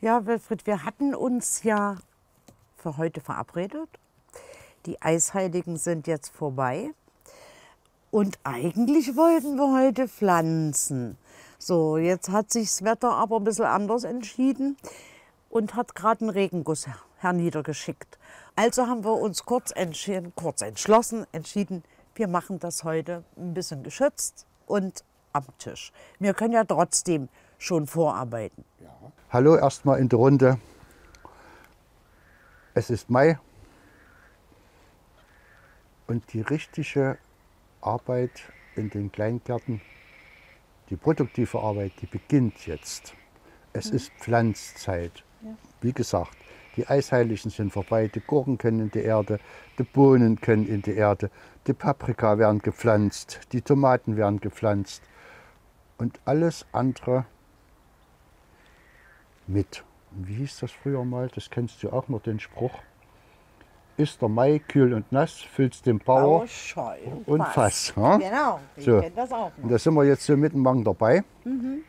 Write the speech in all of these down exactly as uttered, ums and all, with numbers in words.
Ja, Wilfried, wir hatten uns ja für heute verabredet. Die Eisheiligen sind jetzt vorbei. Und eigentlich wollten wir heute pflanzen. So, jetzt hat sich das Wetter aber ein bisschen anders entschieden und hat gerade einen Regenguss herniedergeschickt. Also haben wir uns kurz, entschieden, kurz entschlossen, entschieden, wir machen das heute ein bisschen geschützt und am Tisch. Wir können ja trotzdem schon vorarbeiten. Ja. Hallo erstmal in der Runde. Es ist Mai und die richtige Arbeit in den Kleingärten, die produktive Arbeit, die beginnt jetzt. Es mhm. ist Pflanzzeit. Ja. Wie gesagt, die Eisheiligen sind vorbei, die Gurken können in die Erde, die Bohnen können in die Erde, die Paprika werden gepflanzt, die Tomaten werden gepflanzt und alles andere mit. Wie hieß das früher mal? Das kennst du auch noch, den Spruch. Ist der Mai kühl und nass, füllst den Bauer, Bauer Scheu und Fass. Fass ja? Genau, ich so. kenne das auch noch. Und da sind wir jetzt so mittenlang dabei. Mhm.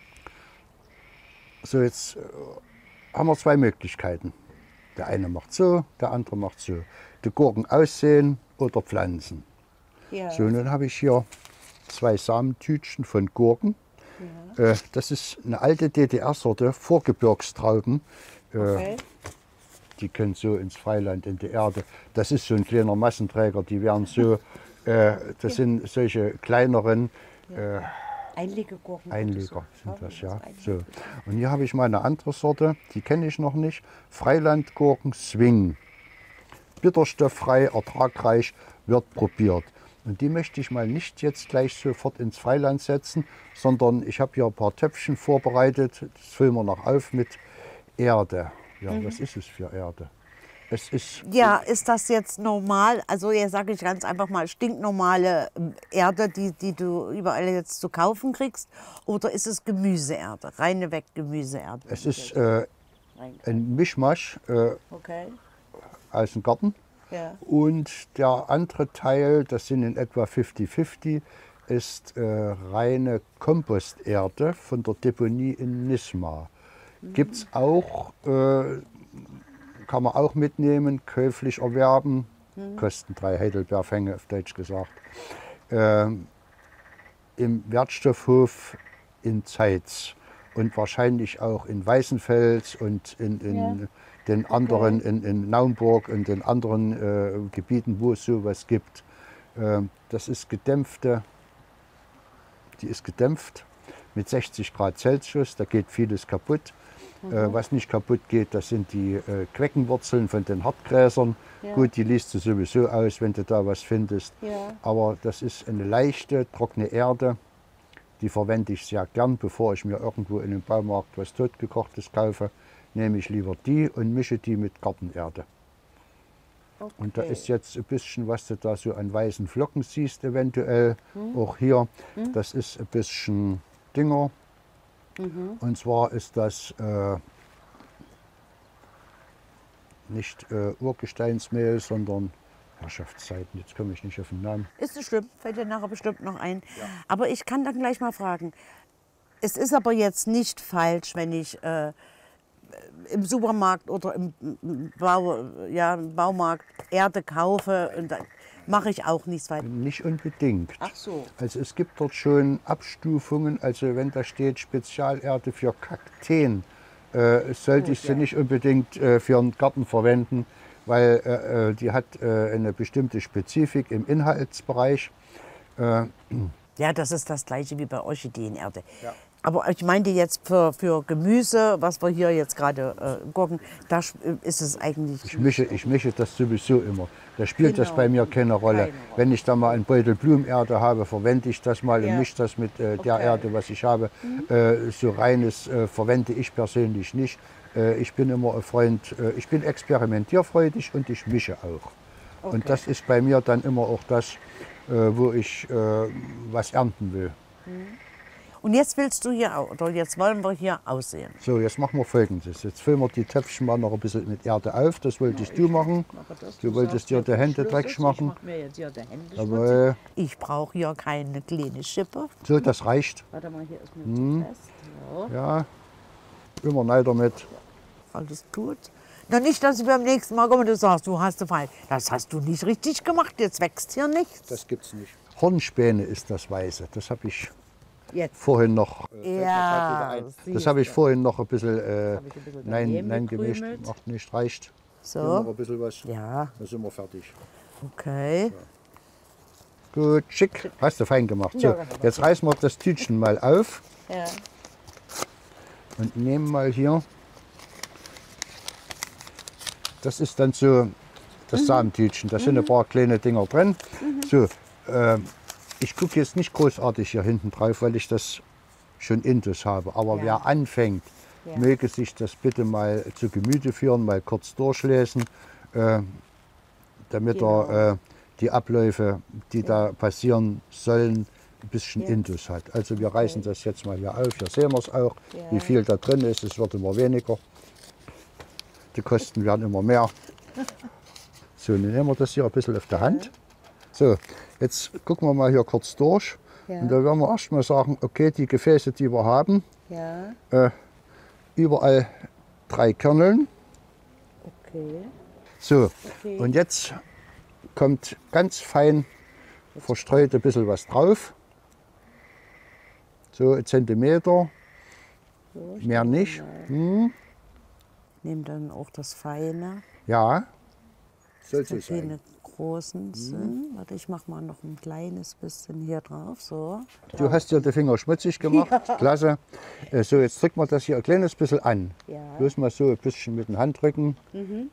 So, jetzt äh, haben wir zwei Möglichkeiten. Der eine macht so, der andere macht so. Die Gurken aussehen oder pflanzen. Ja. So, nun habe ich hier zwei Samentütchen von Gurken. Ja. Äh, das ist eine alte D D R-Sorte, Vorgebirgstrauben. Äh, okay. Die können so ins Freiland, in die Erde. Das ist so ein kleiner Massenträger, die werden so, äh, das sind solche kleineren äh, Einlegegurken. Einleger sind das, ja. So. Und hier habe ich mal eine andere Sorte, die kenne ich noch nicht. Freilandgurken Swing. Bitterstofffrei, ertragreich, wird probiert. Und die möchte ich mal nicht jetzt gleich sofort ins Freiland setzen, sondern ich habe hier ein paar Töpfchen vorbereitet. Das füllen wir noch auf mit Erde. Ja, mhm. Was ist es für Erde? Es ist ja, ist das jetzt normal? Also ja, sage ich ganz einfach mal, stinknormale Erde, die, die du überall jetzt zu kaufen kriegst? Oder ist es Gemüseerde, reine weg Gemüseerde? Es ist äh, ein Mischmasch äh, okay. aus dem Garten. Ja. Und der andere Teil, das sind in etwa fünfzig fünfzig, ist äh, reine Komposterde von der Deponie in Nisma. Gibt es auch, äh, kann man auch mitnehmen, käuflich erwerben, mhm. kosten drei Heidelbeerfänge auf Deutsch gesagt, äh, im Wertstoffhof in Zeitz und wahrscheinlich auch in Weißenfels und in, in ja. den anderen, okay. in, in Naumburg und in anderen äh, Gebieten, wo es sowas gibt. Äh, das ist gedämpfte, die ist gedämpft mit sechzig Grad Celsius, da geht vieles kaputt. Mhm. Was nicht kaputt geht, das sind die äh, Queckenwurzeln von den Hartgräsern. Ja. Gut, die liest du sowieso aus, wenn du da was findest. Ja. Aber das ist eine leichte, trockene Erde. Die verwende ich sehr gern, bevor ich mir irgendwo in einem Baumarkt was Totgekochtes kaufe. Nehme ich lieber die und mische die mit Gartenerde. Okay. Und da ist jetzt ein bisschen, was du da so an weißen Flocken siehst, eventuell. Mhm. Auch hier, mhm. das ist ein bisschen Dünger. Mhm. Und zwar ist das äh, nicht äh, Urgesteinsmehl, sondern Herrschaftszeiten. Jetzt komme ich nicht auf den Namen. Ist nicht schlimm, fällt dir nachher bestimmt noch ein. Ja. Aber ich kann dann gleich mal fragen. Es ist aber jetzt nicht falsch, wenn ich äh, im Supermarkt oder im, Bau, ja, im Baumarkt Erde kaufe. Und dann mache ich auch nichts weiter. Nicht unbedingt. Ach so. Also es gibt dort schon Abstufungen. Also wenn da steht Spezialerde für Kakteen, äh, sollte oh, ich sie ja. nicht unbedingt äh, für einen Garten verwenden, weil äh, die hat äh, eine bestimmte Spezifik im Inhaltsbereich. Äh, ja, das ist das Gleiche wie bei Orchideenerde. Ja. Aber ich meinte jetzt für, für Gemüse, was wir hier jetzt gerade äh, gucken, da ist es eigentlich... Ich mische, ich mische das sowieso immer. Da spielt genau. das bei mir keine Rolle. keine Rolle. Wenn ich da mal einen Beutel Blumenerde habe, verwende ich das mal ja. und mische das mit äh, der okay. Erde, was ich habe. Mhm. Äh, so reines äh, verwende ich persönlich nicht. Äh, ich bin immer ein Freund, äh, ich bin experimentierfreudig und ich mische auch. Okay. Und das ist bei mir dann immer auch das, äh, wo ich äh, was ernten will. Mhm. Und jetzt willst du hier, oder jetzt wollen wir hier aussehen. So, jetzt machen wir Folgendes. Jetzt füllen wir die Töpfchen mal noch ein bisschen mit Erde auf. Das wolltest ja, du machen. Das, du, du wolltest dir die Hände dreckig machen. Ich, mir jetzt hier die Hände Aber, ich brauche hier keine kleine Schippe. So, das reicht. Warte mal, hier ist mir hm. fest. So. Ja. immer rein damit. Alles gut. Na nicht, dass du beim nächsten Mal kommst und du sagst, du hast falsch. Das hast du nicht richtig gemacht, jetzt wächst hier nichts. Das gibt's nicht. Hornspäne ist das Weiße. Das habe ich jetzt. vorhin noch. Äh, ja, das habe ich vorhin noch ein bisschen. Äh, ein bisschen nein, nein gemischt. Macht nicht, reicht. So. Hier noch ein bisschen was. Ja. Dann sind wir fertig. Okay. So. Gut, schick. schick. Hast du fein gemacht. So, jetzt reißen wir das Tütchen mal auf. Ja. Und nehmen mal hier. Das ist dann so das mhm. Samentütchen. Da mhm. sind ein paar kleine Dinger drin. Mhm. So, äh, ich gucke jetzt nicht großartig hier hinten drauf, weil ich das schon intus habe. Aber ja. wer anfängt, ja. möge sich das bitte mal zu Gemüte führen, mal kurz durchlesen, äh, damit genau. er äh, die Abläufe, die ja. da passieren sollen, ein bisschen ja. intus hat. Also wir okay. reißen das jetzt mal hier auf. Hier sehen wir es auch, ja. wie viel da drin ist. Es wird immer weniger. Die Kosten werden immer mehr. So, dann nehmen wir das hier ein bisschen auf der Hand. So, jetzt gucken wir mal hier kurz durch. Ja. Und da werden wir erst mal sagen, okay, die Gefäße, die wir haben, ja. äh, überall drei Kerneln. Okay. So, okay. Und jetzt kommt ganz fein verstreut ein bisschen was drauf. So ein Zentimeter, so, mehr nicht. Hm. Nehmen dann auch das Feine. Ja, soll so sein. Keine großen sind. Mhm. Warte, ich mache mal noch ein kleines bisschen hier drauf. So. Du hast dir die Finger schmutzig gemacht. Ja. Klasse. So, jetzt drücken wir das hier ein kleines bisschen an. Ja. Bloß mal so ein bisschen mit dem Handrücken. Mhm.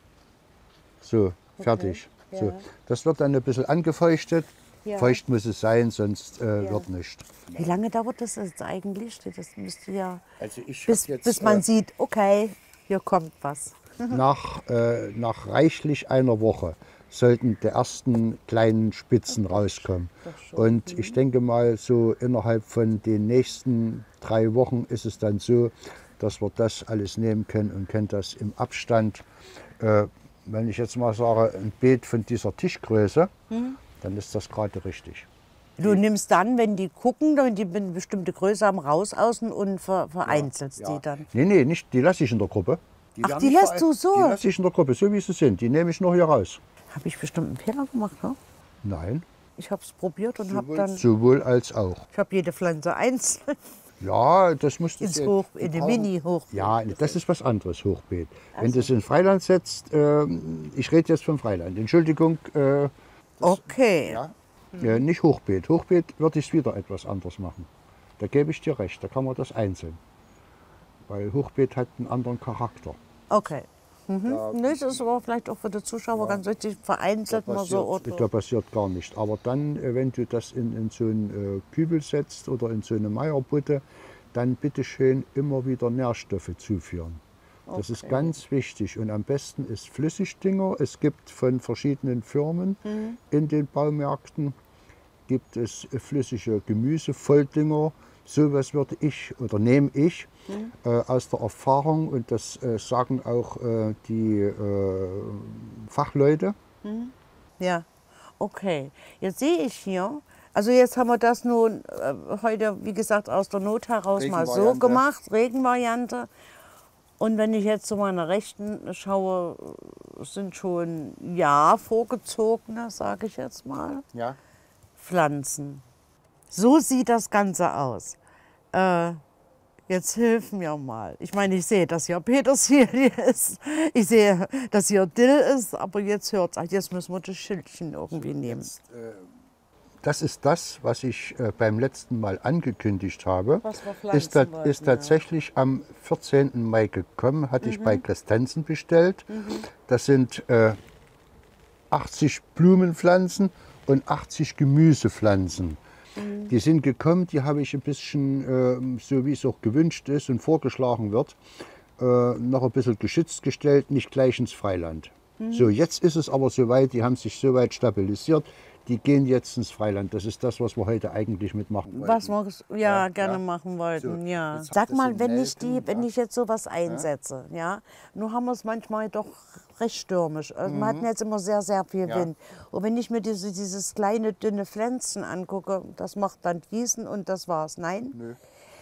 So, fertig. Okay. Ja. So, das wird dann ein bisschen angefeuchtet. Ja. Feucht muss es sein, sonst äh, ja. wird nichts. Wie lange dauert das jetzt eigentlich? Das müsste ja, also ich bis, jetzt, bis man äh, sieht, okay, hier kommt was. Nach, äh, nach reichlich einer Woche sollten die ersten kleinen Spitzen rauskommen. Und ich denke mal, so innerhalb von den nächsten drei Wochen ist es dann so, dass wir das alles nehmen können und können das im Abstand, äh, wenn ich jetzt mal sage, ein Beet von dieser Tischgröße, mhm. dann ist das gerade richtig. Du nimmst dann, wenn die gucken, wenn die eine bestimmte Größe haben, raus außen und ver vereinzelst ja, ja. die dann? Nee, nee, nicht, die lasse ich in der Gruppe. Die Ach, die lässt du so? Die lasse ich in der Gruppe, so wie sie sind. Die nehme ich noch hier raus. Habe ich bestimmt einen Fehler gemacht, ne? Nein. Ich habe es probiert und habe dann... Sowohl als auch. Ich habe jede Pflanze einzeln. Ja, das musst du... Ins Hoch, in den Mini-Hochbeet. Ja, das ist was anderes, Hochbeet. Also. Wenn du es in Freiland setzt, äh, ich rede jetzt vom Freiland, Entschuldigung. Äh, okay. Ja, mhm. äh, nicht Hochbeet. Hochbeet würde ich es wieder etwas anders machen. Da gebe ich dir recht, da kann man das einzeln. Weil Hochbeet hat einen anderen Charakter. Okay. Mhm. Da, nee, das ist aber vielleicht auch für die Zuschauer ja, ganz richtig vereinzelt. Da passiert, mal so, da passiert gar nicht. Aber dann, wenn du das in, in so einen äh, Kübel setzt oder in so eine Meierbutte, dann bitte schön immer wieder Nährstoffe zuführen. Okay. Das ist ganz wichtig. Und am besten ist Flüssigdünger. Es gibt von verschiedenen Firmen mhm. in den Baumärkten gibt es flüssige Gemüse, Volldünger. So was würde ich oder nehme ich mhm. äh, aus der Erfahrung, und das äh, sagen auch äh, die äh, Fachleute. Mhm. Ja, okay. Jetzt sehe ich hier, also jetzt haben wir das nun äh, heute, wie gesagt, aus der Not heraus mal so gemacht, Regenvariante. Und wenn ich jetzt zu meiner Rechten schaue, sind schon, ja, vorgezogene, sage ich jetzt mal, ja. Pflanzen. So sieht das Ganze aus. Äh, jetzt hilf mir mal. Ich meine, ich sehe, dass hier Petersilie ist. Ich sehe, dass hier Dill ist. Aber jetzt hört es. Jetzt müssen wir das Schildchen irgendwie nehmen. Das ist das, was ich äh, beim letzten Mal angekündigt habe. Was wir ist, da, wollten, ist tatsächlich ja. am vierzehnten Mai gekommen. Hatte mhm. ich bei Christensen bestellt. Mhm. Das sind äh, achtzig Blumenpflanzen und achtzig Gemüsepflanzen. Mhm. Die sind gekommen, die habe ich ein bisschen, äh, so wie es auch gewünscht ist und vorgeschlagen wird, äh, noch ein bisschen geschützt gestellt, nicht gleich ins Freiland. Mhm. So, jetzt ist es aber soweit, die haben sich soweit stabilisiert, die gehen jetzt ins Freiland. Das ist das, was wir heute eigentlich mitmachen wollten. Was wir ja, ja gerne ja. machen wollten, so, ja. Sag mal, wenn ich, die, wenn ich jetzt sowas einsetze, ja, ja nur haben wir es manchmal doch recht stürmisch. Also mhm. Wir hatten jetzt immer sehr, sehr viel ja. Wind. Und wenn ich mir diese, dieses kleine, dünne Pflänzchen angucke, das macht dann Gießen und das war's. Nein? Nö.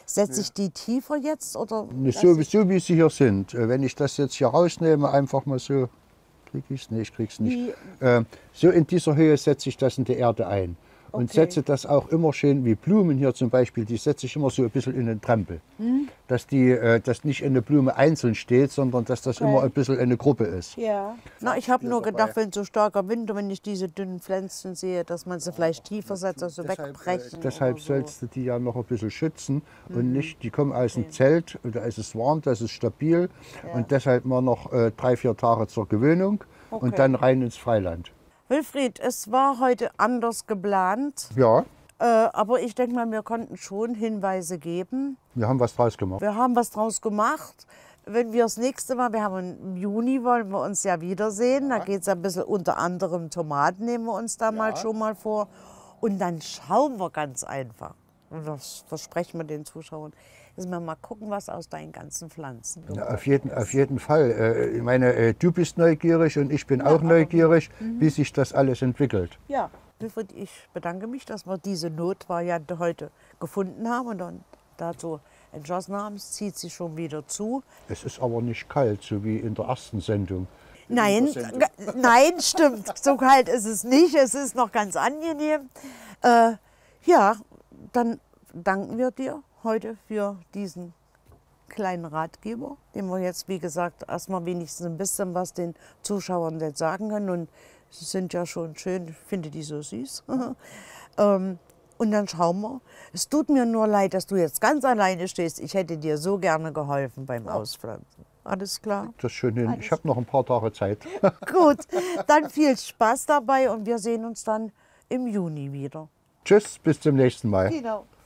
Setze ich die tiefer jetzt? Oder so, so wie sie hier sind. Wenn ich das jetzt hier rausnehme, einfach mal so, kriege ich es? Nee, ich kriege es nicht. Äh, so in dieser Höhe setze ich das in die Erde ein. Und okay. setze das auch immer schön, wie Blumen hier zum Beispiel, die setze ich immer so ein bisschen in den Trempel. Hm. Dass, die, äh, dass nicht eine Blume einzeln steht, sondern dass das okay. immer ein bisschen eine Gruppe ist. Ja. Na, ich habe nur gedacht, wenn so starker Wind, wenn ich diese dünnen Pflänzchen sehe, dass man sie vielleicht tiefer setzt, also deshalb, wegbrechen. Äh, deshalb so. sollst du die ja noch ein bisschen schützen mhm. und nicht, die kommen aus dem okay. Zelt, da ist es warm, das ist stabil ja. und deshalb mal noch äh, drei, vier Tage zur Gewöhnung okay. und dann rein ins Freiland. Wilfried, es war heute anders geplant. Ja. Äh, aber ich denke mal, wir konnten schon Hinweise geben. Wir haben was draus gemacht. Wir haben was draus gemacht. Wenn wir das nächste Mal, wir haben im Juni, wollen wir uns ja wiedersehen. Ja. Da geht es ein bisschen unter anderem Tomaten, nehmen wir uns da ja. mal schon mal vor. Und dann schauen wir ganz einfach. Und das versprechen wir den Zuschauern. Dass wir mal gucken, was aus deinen ganzen Pflanzen ja, auf, jeden, auf jeden Fall. Äh, ich meine, äh, du bist neugierig und ich bin ja, auch neugierig, mhm. wie sich das alles entwickelt. Ja, Wilfried, ich bedanke mich, dass wir diese Notvariante heute gefunden haben und dann dazu entschlossen haben. Es zieht sich schon wieder zu. Es ist aber nicht kalt, so wie in der ersten Sendung. Nein, Sendung. Nein, stimmt. So kalt ist es nicht. Es ist noch ganz angenehm. Äh, ja, dann danken wir dir heute für diesen kleinen Ratgeber, den wir jetzt, wie gesagt, erstmal wenigstens ein bisschen was den Zuschauern jetzt sagen können. Und sie sind ja schon schön, ich finde die so süß. ähm, und dann schauen wir. Es tut mir nur leid, dass du jetzt ganz alleine stehst. Ich hätte dir so gerne geholfen beim ja. Auspflanzen. Alles klar? Das ist schön hin. Alles ich habe noch ein paar Tage Zeit. Gut, dann viel Spaß dabei und wir sehen uns dann im Juni wieder. Tschüss, bis zum nächsten Mal. Genau.